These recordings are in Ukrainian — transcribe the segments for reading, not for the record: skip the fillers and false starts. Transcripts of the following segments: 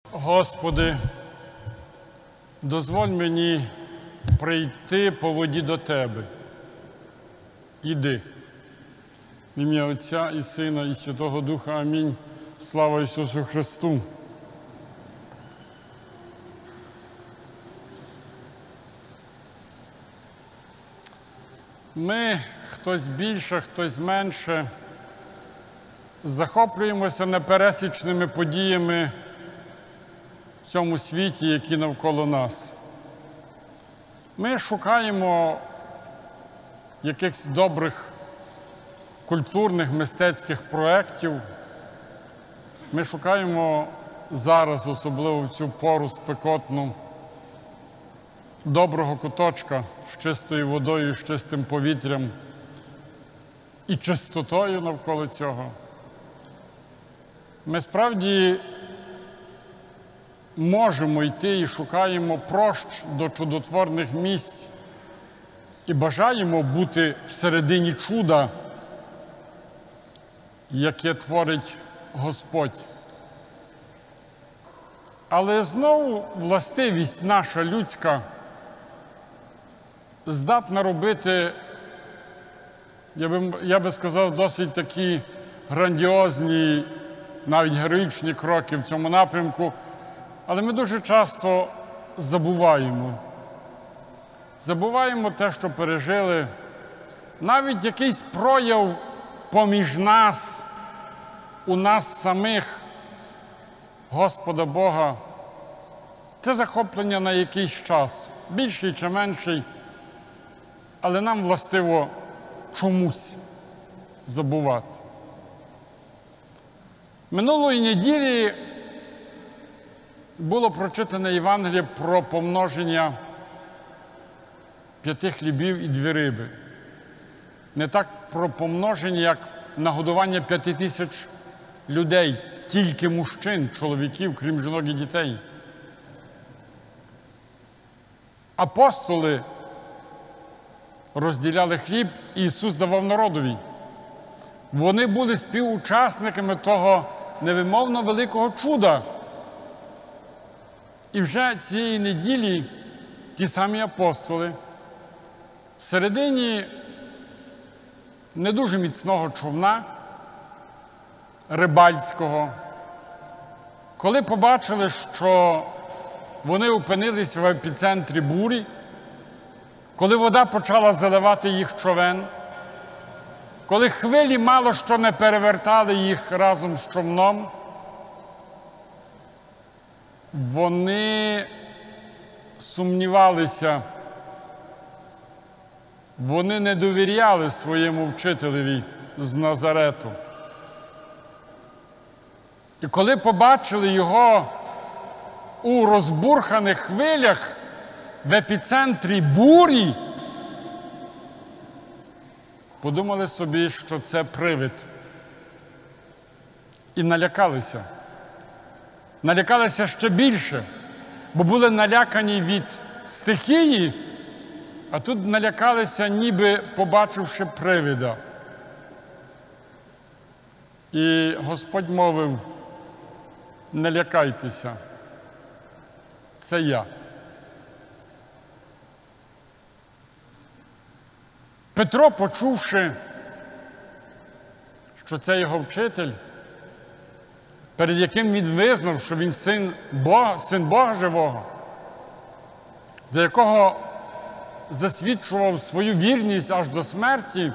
Господи, дозволь мені прийти по воді до Тебе. Іди. В ім'я Отця і Сина, і Святого Духа. Амінь. Слава Ісусу Христу! Ми, хтось більше, хтось менше, захоплюємося непересічними подіями в цьому світі, які навколо нас. Ми шукаємо якихось добрих культурних, мистецьких проєктів. Ми шукаємо зараз, особливо в цю пору спекотну, доброго куточка з чистою водою, з чистим повітрям і чистотою навколо цього. Ми справді можемо йти і шукаємо прощ до чудотворних місць і бажаємо бути всередині чуда, яке творить Господь. Але знову властивість наша людська здатна робити, я би сказав, досить такі грандіозні, навіть героїчні кроки в цьому напрямку, але ми дуже часто забуваємо. Забуваємо те, що пережили, навіть якийсь прояв поміж нас, у нас самих, Господа Бога. Це захоплення на якийсь час, більший чи менший, але нам властиво чомусь забувати. Минулої неділі було прочитане Євангеліє про помноження 5 хлібів і 2 риби. Не так про помноження, як нагодування 5000 людей, тільки мужчин, чоловіків, крім жінок і дітей. Апостоли розділяли хліб, і Ісус давав народові. Вони були співучасниками того невимовно великого чуда. І вже цієї неділі ті самі апостоли всередині не дуже міцного човна, рибальського, коли побачили, що вони опинились в епіцентрі бурі, коли вода почала заливати їх човен, коли хвилі мало що не перевертали їх разом з човном, вони сумнівалися, вони не довіряли своєму вчителеві з Назарету. І коли побачили його у розбурханих хвилях в епіцентрі бурі, подумали собі, що це привид. І налякалися. Налякалися ще більше, бо були налякані від стихії, а тут налякалися, ніби побачивши привида. І Господь мовив: не лякайтеся, це я. Петро, почувши, що це його вчитель, перед яким він визнав, що він син Бога живого, за якого засвідчував свою вірність аж до смерті,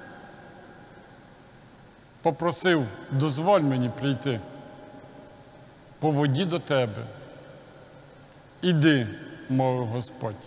попросив: дозволь мені прийти по воді до тебе. Іди, мовив Господь.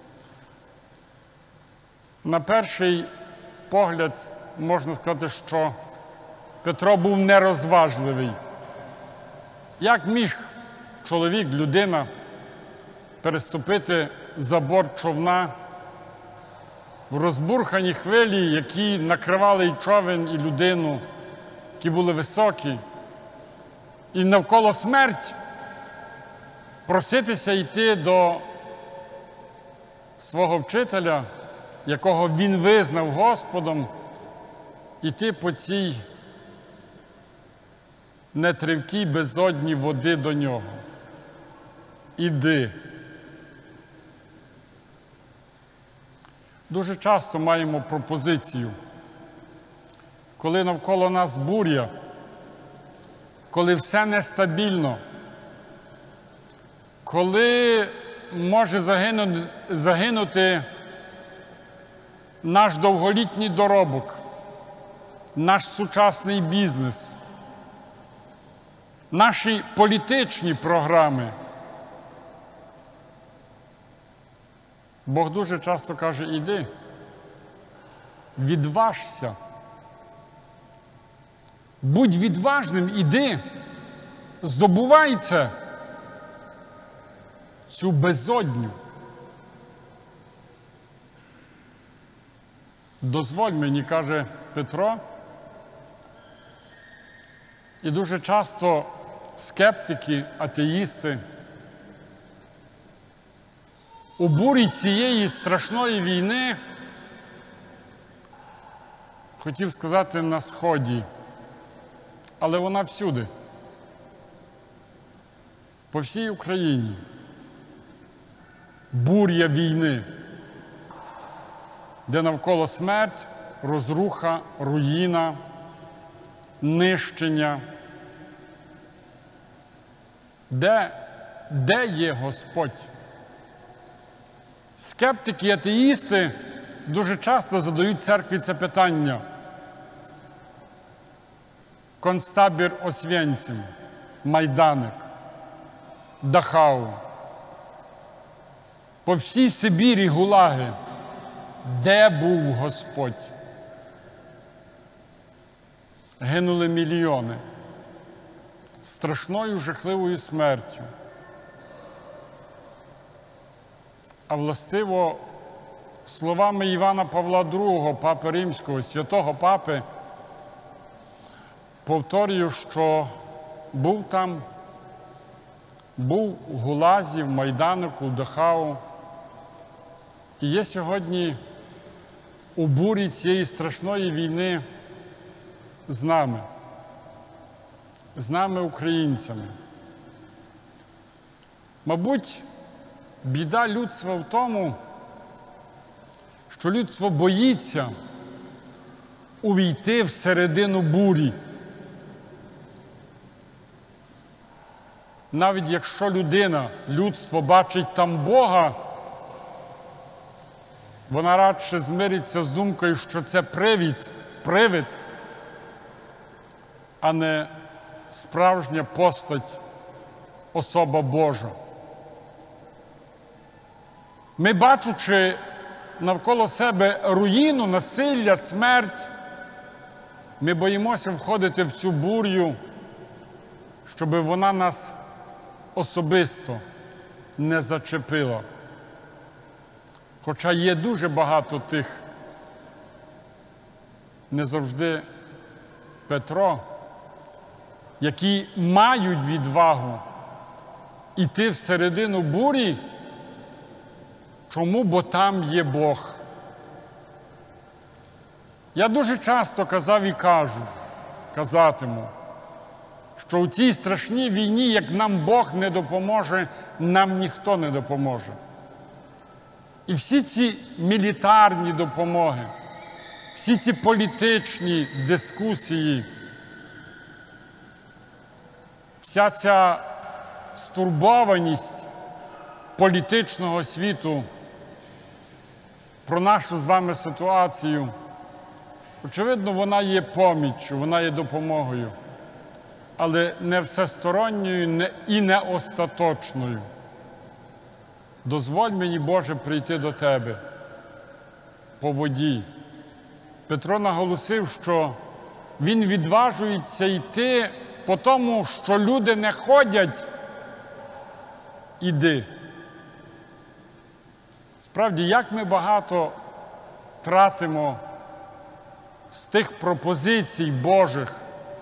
На перший погляд можна сказати, що Петро був нерозважливий. Як міг чоловік, людина, переступити за борт човна в розбурхані хвилі, які накривали і човен, і людину, які були високі, і навколо смерть, проситися йти до свого вчителя, якого він визнав Господом, іти по цій нетривкій безодні води до нього. іди. Дуже часто маємо пропозицію, коли навколо нас буря, коли все нестабільно, коли може загинути наш довголітній доробок, наш сучасний бізнес, наші політичні програми. Бог дуже часто каже: іди, відважся, будь відважним, іди, здобувай це, цю безодню. Дозволь мені, каже Петро. І дуже часто скептики, атеїсти у бурі цієї страшної війни, хотів сказати, на Сході, але вона всюди, по всій Україні. Буря війни, де навколо смерть, розруха, руїна, нищення. Де є Господь? Скептики і атеїсти дуже часто задають церкві це питання. Концтабір Освєнцим, Майданик, Дахау. По всій Сибірі гулаги. Де був Господь? Гинули мільйони. Страшною, жахливою смертю. А властиво, словами Івана Павла II, Папи Римського, святого Папи, повторюю, що був там, був у Гулазі, в Майданику, в Дахау, і є сьогодні у бурі цієї страшної війни з нами, українцями. Мабуть, біда людства в тому, що людство боїться увійти всередину бурі. Навіть якщо людство бачить там Бога, вона радше змириться з думкою, що це привид, а не справжня постать, особа Божа. Ми, бачучи навколо себе руїну, насилля, смерть, ми боїмося входити в цю бурю, щоб вона нас особисто не зачепила. Хоча є дуже багато тих, не завжди Петро, які мають відвагу іти всередину бурі. Чому? Бо там є Бог. Я дуже часто казав і казатиму, що у цій страшній війні, як нам Бог не допоможе, нам ніхто не допоможе. І всі ці мілітарні допомоги, всі ці політичні дискусії, вся ця стурбованість політичного світу про нашу з вами ситуацію, очевидно, вона є поміччю, вона є допомогою, але не всесторонньою і не остаточною. Дозволь мені, Боже, прийти до Тебе по воді. Петро наголосив, що він відважується йти по тому, що люди не ходять. Іди. Справді, як ми багато тратимо з тих пропозицій Божих,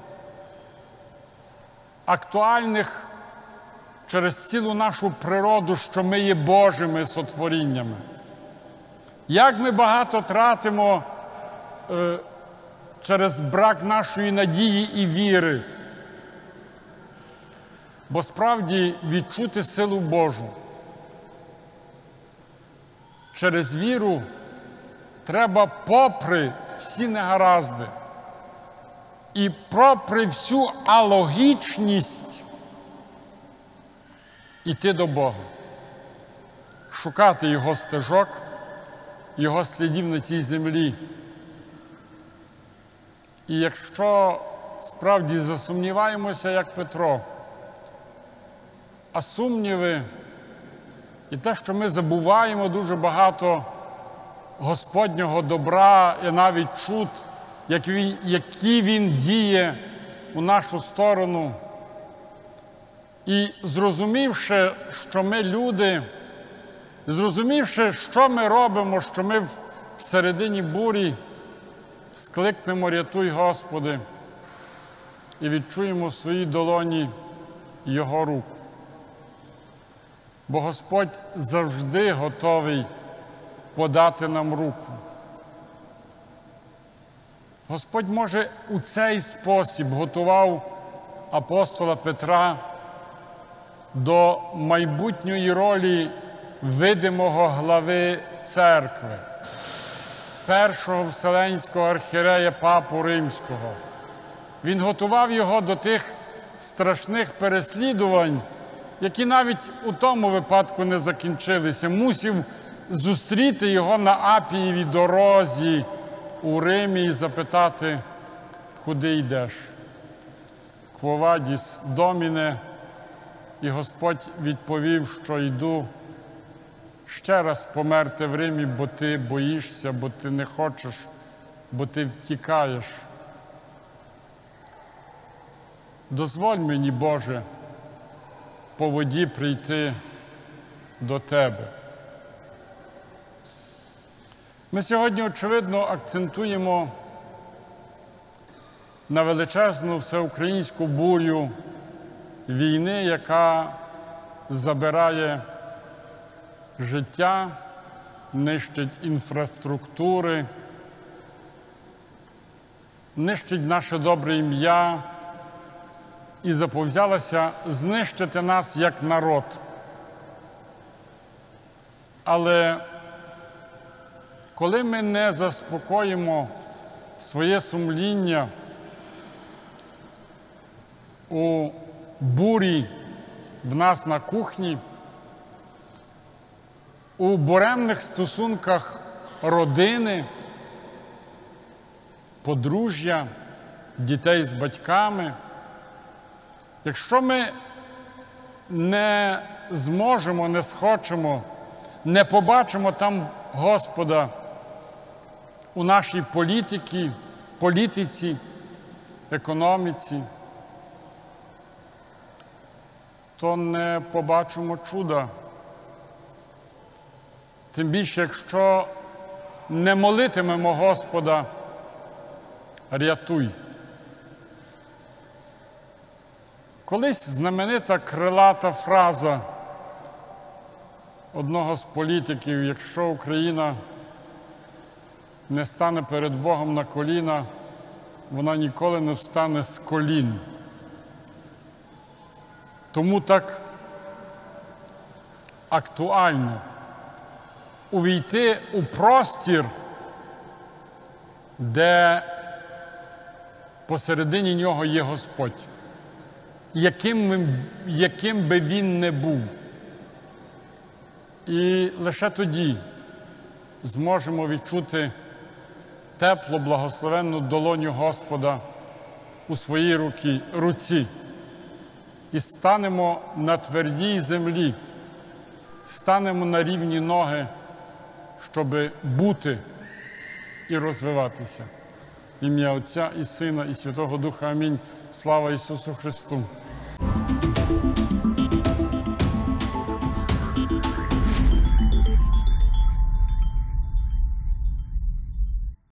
актуальних через цілу нашу природу, що ми є Божими сотворіннями. Як ми багато тратимо через брак нашої надії і віри. Бо справді відчути силу Божу через віру треба попри всі негаразди і попри всю алогічність іти до Бога, шукати Його стежок, Його слідів на цій землі. І якщо справді засумніваємося, як Петро, а сумніви і те, що ми забуваємо дуже багато Господнього добра і навіть чуд, які Він діє у нашу сторону. І зрозумівши, що ми люди, зрозумівши, що ми робимо, що ми всередині бурі, скликнемо «Рятуй, Господи!» і відчуємо в своїй долоні Його руку. Бо Господь завжди готовий подати нам руку. Господь, може, у цей спосіб готував апостола Петра до майбутньої ролі видимого глави церкви, першого Вселенського архієрея Папу Римського. Він готував його до тих страшних переслідувань, які навіть у тому випадку не закінчилися. Мусив зустріти його на Апієвій дорозі у Римі і запитати, куди йдеш? «Quo vadis, Domine?» І Господь відповів, що йду ще раз померти в Римі, бо ти боїшся, бо ти не хочеш, бо ти втікаєш. Дозволь мені, Боже, по воді прийти до Тебе. Ми сьогодні, очевидно, акцентуємо на величезну всеукраїнську бурю війни, яка забирає життя, нищить інфраструктури, нищить наше добре ім'я і заповзялася знищити нас як народ. Але коли ми не заспокоїмо своє сумління у бурі в нас на кухні, у буремних стосунках родини, подружжя, дітей з батьками, якщо ми не зможемо, не схочемо, не побачимо там Господа у нашій політиці, економіці, то не побачимо чуда. Тим більше, якщо не молитимемо Господа, рятуй. Колись знаменита крилата фраза одного з політиків: якщо Україна не стане перед Богом на коліна, вона ніколи не встане з колін. Тому так актуально увійти у простір, де посередині нього є Господь, яким би він не був. І лише тоді зможемо відчути теплу, благословенну долоню Господа у своїй руці. І станемо на твердій землі, станемо на рівні ноги, щоб бути і розвиватися. В ім'я Отця і Сина і Святого Духа. Амінь. Слава Ісусу Христу!